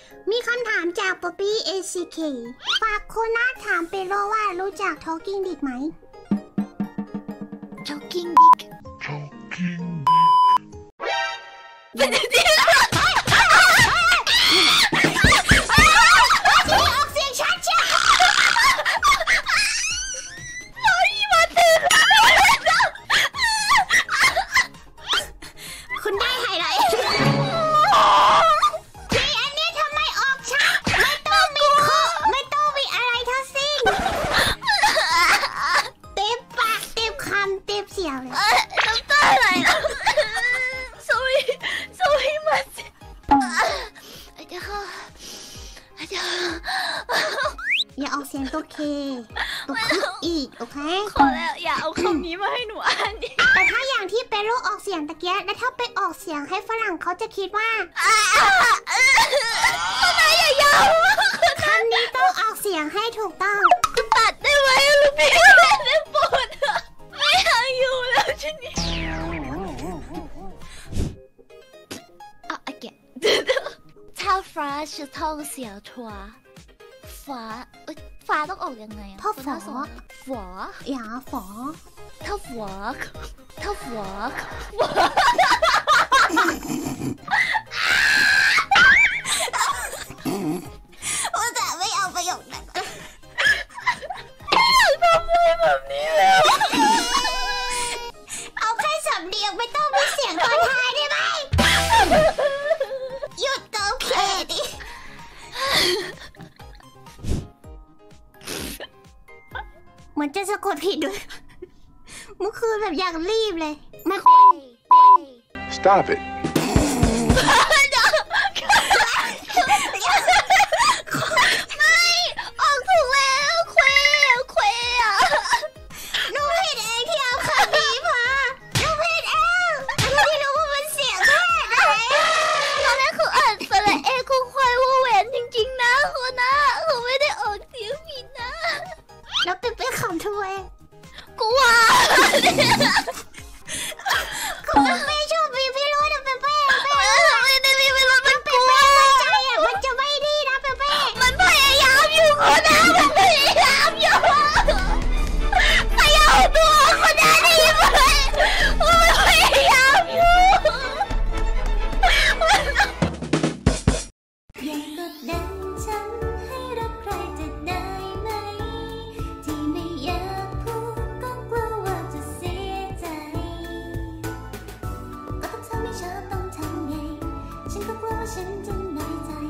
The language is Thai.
มีคำถามจากป๊อปปี้ ACK ฝากโคนาถามเปโลว่ารู้จัก Talking Dick ไหม Talking Dick เป็นจริงออกเสียงชัดจ้ะคุณได้ไฮไลท์ที่อันนี้ทำไมออกชัดไม่ต้องมีข้อไม่ต้องมีอะไรทั้งสิ้นเต็มปากเต็มคำเต็มเสียงเลยน้ำตาไหลแล้ว sorry much อย่าออกเสียงตัวเคตัวคุกอีกโอเคขอแล้วอย่าเอาคำนี้มาให้หนูอ่านดิแต่ถ้าอย่างที่เปโลออกเสียงตะเกียแล้วถ้าไปออกเสียงให้ฝรั่งเขาจะคิดว่าทำไมยาวคำนี้ต้องออกเสียงให้ถูกต้องตัดได้ไหมลูกพี่ได้ปวดไม่อยากอยู่แล้วชนิดถ้าฟ้าจะท่องเสียวทัวฟ้าต้องออกยังไงอะพ่อฝออย่าฝอถ้าฝอแต่ไม่เอาประโยคนั้นทำไมแบบนี้แล้วเอาแค่สำเนียงไม่ต้องมีเสียงตอนท้ายได้ไหมหยุดโอเคดิเหมือนจะสะกดผิดด้วยเมื่อคืนแบบอยากรีบเลยมันเป็น Stop it ไม่ออกถูกแล้วเคว้อะหนูผิดเองที่เอาคำนี้มาหนูผิดเองไม่รู้ว่ามันเสียงแค่ไหนตอนแรกคืออ่านสระเอคงควายว่าแหวนจริงๆนะคุณนะเขาไม่ได้ออกเสียงผิดนะแล้วเป็นคำถ้วยกลัวคุณไม่ชอบพี่รู้นะเป๊ะไม่ได้มีเวลามันกลัวมันจะไม่ดีนะเป๊ะมันพยายามอยู่คุณนะมันพยายามอยู่พยายามตัวคุณนะดีไหมมันพยายามอยู่อย่ากดดันฉันให้รักใครจะได้ไหมที่ไม่อยากพูดก็กลัวว่าจะเสียใจก็ต้องทำให้ฉันต้องทำไงฉันก็กลัวว่าฉันจะน้อยใจ